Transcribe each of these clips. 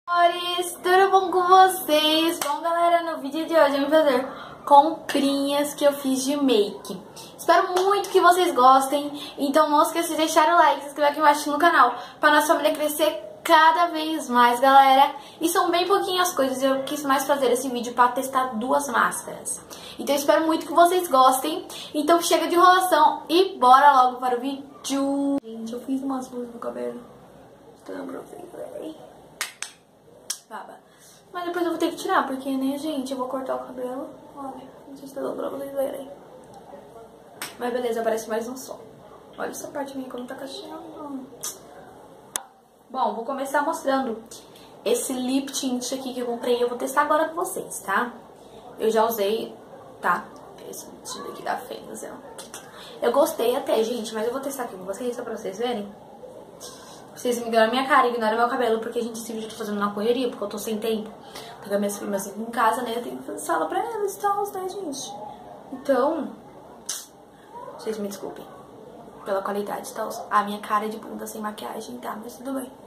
Amores, tudo bom com vocês? Bom, galera, no vídeo de hoje eu vou fazer comprinhas que eu fiz de make. Espero muito que vocês gostem, então não esqueça de deixar o like, se inscrever aqui embaixo no canal, para nossa família crescer cada vez mais, galera. E são bem pouquinhas coisas, eu quis mais fazer esse vídeo para testar duas máscaras. Então eu espero muito que vocês gostem, então chega de enrolação e bora logo para o vídeo. Gente, eu fiz umas luzes no cabelo, então pra vocês verem. Baba. Mas depois eu vou ter que tirar, porque, né, gente, eu vou cortar o cabelo. Olha, não sei se tá dando pra vocês verem. Mas beleza, aparece mais um som. Olha essa parte minha como tá cacheando. Bom, vou começar mostrando esse lip tint aqui que eu comprei. Eu vou testar agora com vocês, tá? Eu já usei, tá? Esse lip tint aqui da Fenza. Eu gostei até, gente, mas eu vou testar aqui com vocês, só pra vocês verem. Vocês me ignoram a minha cara, ignoram meu cabelo, porque, gente, esse vídeo eu tô fazendo na correria, porque eu tô sem tempo. Tô com as minhas primas aqui em casa, né? Eu tenho que fazer sala pra elas e tal, né, gente? Então, vocês me desculpem pela qualidade e tal. A minha cara é de bunda sem maquiagem, tá? Mas tudo bem.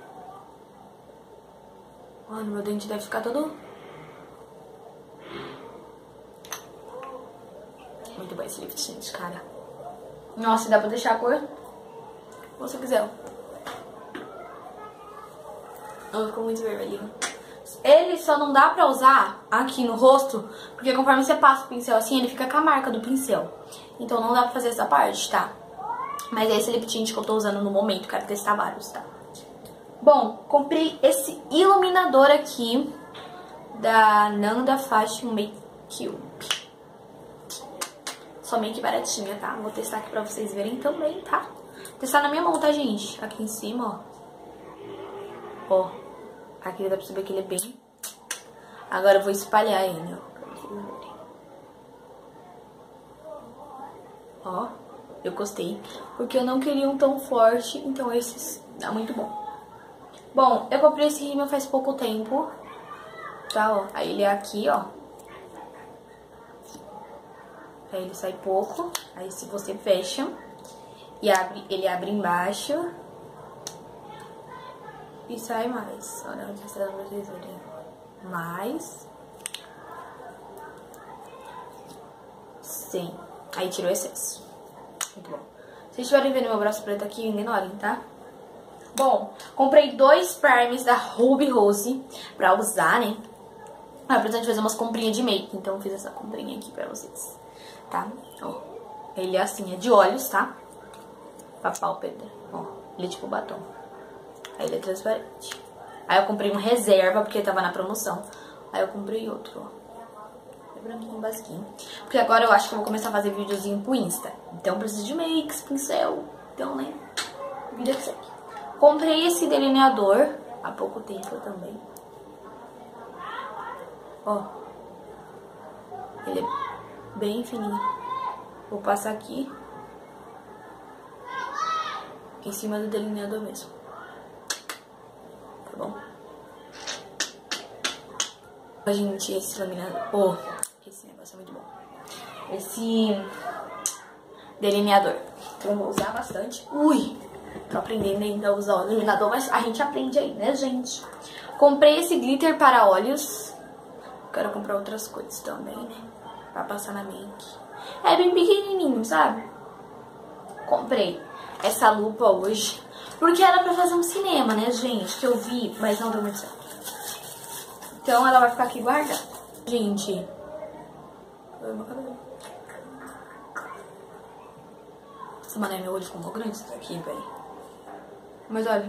Mano, meu dente deve ficar todo... Muito bom esse lip tint, cara. Nossa, dá pra deixar a cor? Ou se quiser, ó. Ficou muito vermelhinho. Ele só não dá pra usar aqui no rosto, porque conforme você passa o pincel assim, ele fica com a marca do pincel. Então não dá pra fazer essa parte, tá? Mas é esse lip tint que eu tô usando no momento, quero testar vários, tá? Bom, comprei esse iluminador aqui da Nanda Fashion Makeup. Somente baratinha, tá? Vou testar aqui pra vocês verem também, tá? Vou testar na minha mão, tá, gente? Aqui em cima, ó. Ó. Aqui dá pra perceber que ele é bem... Agora eu vou espalhar ele, ó. Pra vocês verem. Ó, eu gostei. Porque eu não queria um tão forte, então esse dá muito bom. Bom, eu comprei esse rímel faz pouco tempo. Tá, ó. Aí ele é aqui, ó. Aí ele sai pouco. Aí se você fecha e abre, ele abre embaixo. E sai mais. Olha, vou mostrar pra vocês verem. Mais. Sim. Aí tirou o excesso. Muito bom. Se vocês estiverem vendo meu braço preto aqui, ignorem, tá? Bom, comprei 2 primes da Ruby Rose pra usar, né? Ah, pra gente fazer umas comprinhas de make. Então eu fiz essa comprinha aqui pra vocês. Tá? Ó. Ele é assim, é de olhos, tá? Pra pálpebra. Ó. Ele é tipo batom. Aí ele é transparente. Aí eu comprei um reserva, porque tava na promoção. Aí eu comprei outro, ó. É branquinho, basquinho. Porque agora eu acho que eu vou começar a fazer videozinho pro Insta. Então eu preciso de makes, pincel. Então, né? Vida que segue. Comprei esse delineador há pouco tempo também. Ó. Ele é bem fininho. Vou passar aqui. Em cima do delineador mesmo. Tá bom? Gente, esse delineador... Oh, esse negócio é muito bom. Esse delineador. Então eu vou usar bastante. Ui! Tô aprendendo ainda a usar o delineador, mas a gente aprende aí, né, gente? Comprei esse glitter para olhos. Quero comprar outras coisas também, né? Pra passar na make. É bem pequenininho, sabe? Comprei essa lupa hoje. Porque era pra fazer um cinema, né, gente? Que eu vi, mas não deu muito certo. Então ela vai ficar aqui guardada. Gente. Meu cabelo. Essa mané, meu olho ficou muito grande isso daqui, velho. Mas olha.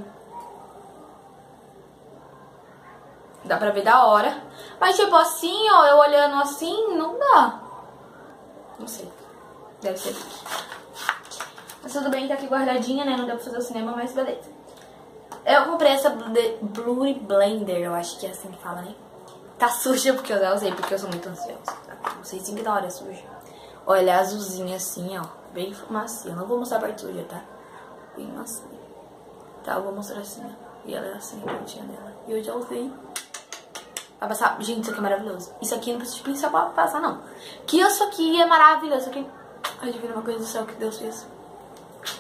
Dá pra ver da hora. Mas tipo assim, ó, eu olhando assim, não dá. Não sei. Deve ser aqui. Mas tudo bem, tá aqui guardadinha, né? Não deu pra fazer o cinema, mas beleza. Eu comprei essa Blue Blender, eu acho que é assim que fala, né? Tá suja porque eu já usei, porque eu sou muito ansiosa. Tá? Vocês ignoram, é suja. Olha, é azulzinha assim, ó. Bem macia. Eu não vou mostrar a parte suja, tá? Bem macia. Tá, eu vou mostrar assim, ó. E ela é assim, a pontinha dela. E eu já usei. Vai passar. Gente, isso aqui é maravilhoso. Isso aqui não precisa de pincel pra passar, não. Que isso aqui é maravilhoso. Isso aqui... Ai, de ver uma coisa do céu que Deus fez.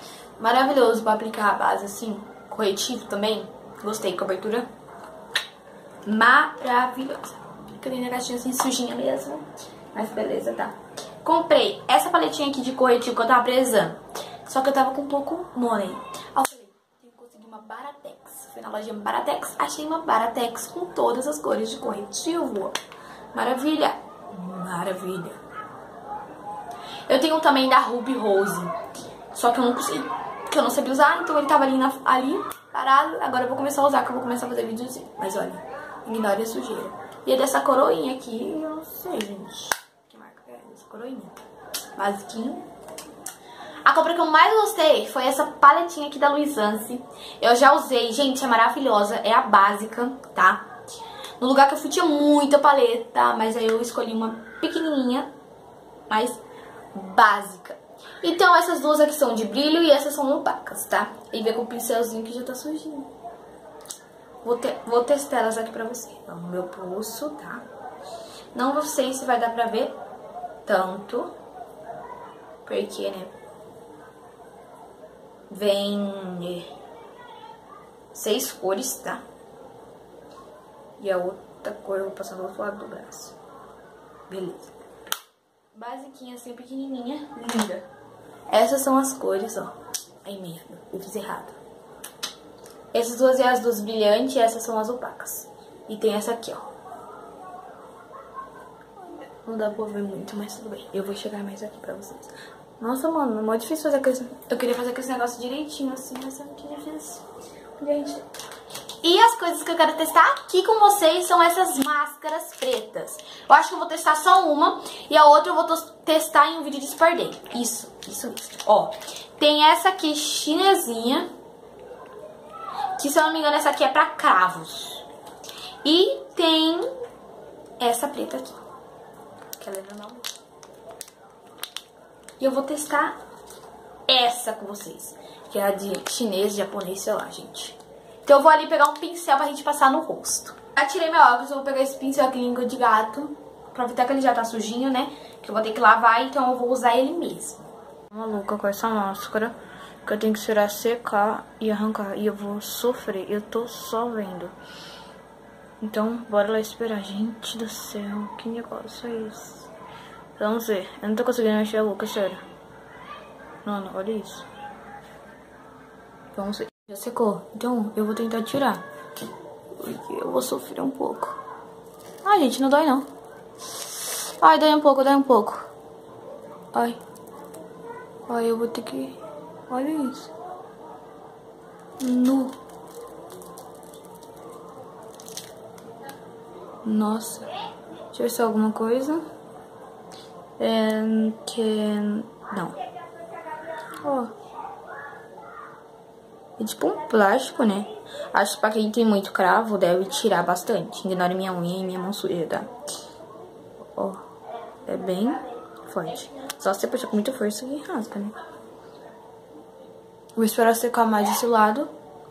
Maravilhoso pra aplicar a base assim. Corretivo também. Gostei. Cobertura maravilhosa. Fiquei na caixinha assim, sujinha mesmo. Mas beleza, tá. Comprei essa paletinha aqui de corretivo que eu tava precisando. Só que eu tava com um pouco money. Aí eu falei, tenho que conseguir uma Baratex. Fui na loja Baratex, achei uma Baratex com todas as cores de corretivo. Maravilha. Maravilha. Eu tenho um também da Ruby Rose. Só que eu não consegui, porque eu não sabia usar, então ele tava ali parado. Agora eu vou começar a usar, que eu vou começar a fazer videozinho. Mas olha, ignore a sujeira. E é dessa coroinha aqui, eu não sei, gente. Que marca é essa coroinha? Basiquinho. A compra que eu mais gostei foi essa paletinha aqui da Luisance. Eu já usei, gente, é maravilhosa. É a básica, tá? No lugar que eu fui tinha muita paleta, mas aí eu escolhi uma pequenininha, mas básica. Então essas duas aqui são de brilho e essas são opacas, tá? E vem com o pincelzinho que já tá sujinho. Vou testar elas aqui pra você. Então, no meu pulso, tá? Não sei se vai dar pra ver tanto, porque, né, vem 6 cores, tá? E a outra cor eu vou passar do outro lado do braço. Beleza. Basiquinha assim, pequenininha, linda. Essas são as cores, ó. Ai, merda, eu fiz errado. Essas duas é as duas brilhantes e essas são as opacas. E tem essa aqui, ó. Não dá pra ver muito, mas tudo bem. Eu vou chegar mais aqui pra vocês. Nossa, mano, é muito difícil fazer aquele... Eu queria fazer aquele negócio direitinho assim, mas é muito difícil. Gente... E as coisas que eu quero testar aqui com vocês são essas máscaras pretas. Eu acho que eu vou testar só uma e a outra eu vou testar em um vídeo de Super Day. Isso. Ó, tem essa aqui chinesinha, que se eu não me engano essa aqui é pra cravos. E tem essa preta aqui, que ela é normal. E eu vou testar essa com vocês, que é a de chinês, japonês, sei lá, gente. Então eu vou ali pegar um pincel pra gente passar no rosto. Já tirei meu óculos, eu vou pegar esse pincel aqui, língua de gato. Aproveitar que ele já tá sujinho, né? Que eu vou ter que lavar, então eu vou usar ele mesmo. Maluca com essa máscara, que eu tenho que esperar secar e arrancar. E eu vou sofrer, eu tô só vendo. Então, bora lá esperar. Gente do céu, que negócio é esse? Vamos ver, eu não tô conseguindo mexer a boca, sério. Mano, olha isso. Vamos ver. Já secou, então eu vou tentar tirar, porque eu vou sofrer um pouco. Ai, gente, não dói não. Ai, dói um pouco, Ai, eu vou ter que... Olha isso. Nossa. Deixa eu ver se é alguma coisa. Não. Ó. É tipo um plástico, né? Acho que pra quem tem muito cravo, deve tirar bastante. Ignore minha unha e minha mão suja, tá? Ó, é bem forte. Só se você puxar com muita força que rasga, né? Vou esperar secar mais desse lado.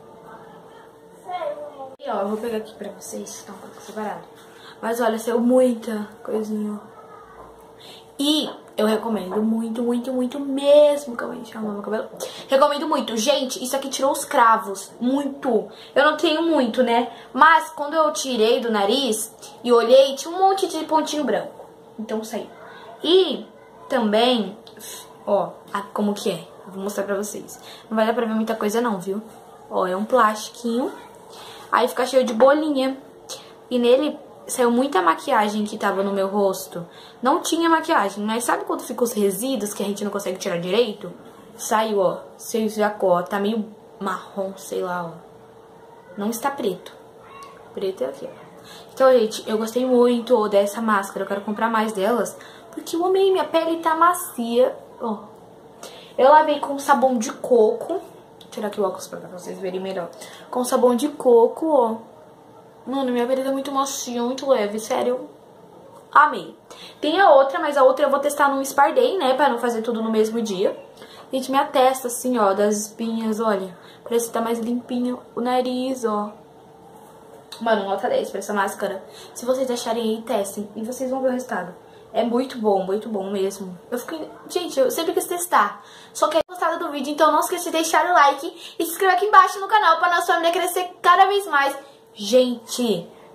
E ó, eu vou pegar aqui pra vocês, tá um pouco separado. Mas olha, saiu muita coisinha, ó. E eu recomendo muito mesmo. Calma aí, deixa eu arrumar meu cabelo. Recomendo muito. Gente, isso aqui tirou os cravos. Muito. Eu não tenho muito, né? Mas quando eu tirei do nariz e olhei, tinha um monte de pontinho branco. Então saiu. E também, ó, como que é. Vou mostrar pra vocês. Não vai dar pra ver muita coisa não, viu? Ó, é um plastiquinho. Aí fica cheio de bolinha. E nele... saiu muita maquiagem que tava no meu rosto. Não tinha maquiagem, mas sabe quando fica os resíduos que a gente não consegue tirar direito? Saiu, ó. Vocês já, ó, tá meio marrom, sei lá, ó. Não está preto. Preto é aqui, ó. Então, gente, eu gostei muito dessa máscara. Eu quero comprar mais delas, porque eu amei. Minha pele tá macia, ó. Eu lavei com sabão de coco. Vou tirar aqui o óculos pra vocês verem melhor. Com sabão de coco, ó. Mano, minha pele tá muito macia, muito leve, sério. Amei. Tem a outra, mas a outra eu vou testar no Spar Day, né? Pra não fazer tudo no mesmo dia. Gente, minha testa, assim, ó, das espinhas, olha. Parece que tá mais limpinho o nariz, ó. Mano, nota 10 pra essa máscara. Se vocês acharem aí, testem. E vocês vão ver o resultado. É muito bom mesmo. Eu fiquei... Gente, eu sempre quis testar. Só que gostado do vídeo, então não esqueça de deixar o like e se inscrever aqui embaixo no canal pra nossa família crescer cada vez mais. Gente,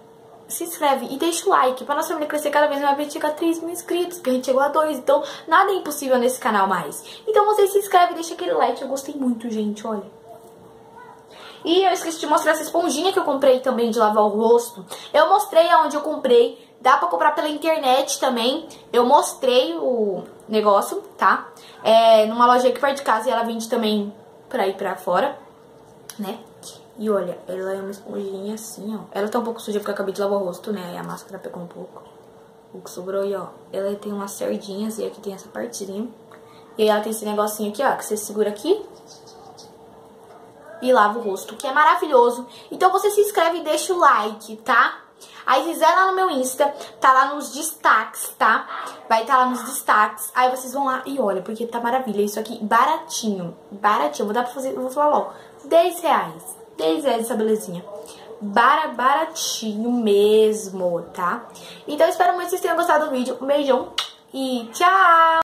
se inscreve e deixa o like pra nossa família crescer cada vez mais. A gente chega a 3 mil inscritos, que a gente chegou a 2. Então, nada é impossível nesse canal mais. Então, vocês se inscrevem e deixa aquele like. Eu gostei muito, gente, olha. E eu esqueci de mostrar essa esponjinha que eu comprei também de lavar o rosto. Eu mostrei aonde eu comprei. Dá pra comprar pela internet também. Eu mostrei o negócio, tá? Numa loja aqui perto de casa e ela vende também pra ir pra fora, né? E olha, ela é uma esponjinha assim, ó. Ela tá um pouco suja porque eu acabei de lavar o rosto, né? Aí a máscara pegou um pouco. O que sobrou aí, ó. Ela tem umas sardinhas e aqui tem essa partezinha. E aí ela tem esse negocinho aqui, ó, que você segura aqui e lava o rosto, que é maravilhoso. Então você se inscreve e deixa o like, tá? Aí vocês vão lá no meu Insta, tá lá nos destaques, tá? Vai estar lá nos destaques. Aí vocês vão lá e olha, porque tá maravilha. Isso aqui, baratinho, baratinho. Vou dar pra fazer, eu vou falar logo, 10 reais. 10 reais essa belezinha. Baratinho mesmo, tá? Então eu espero muito que vocês tenham gostado do vídeo. Um beijão e tchau!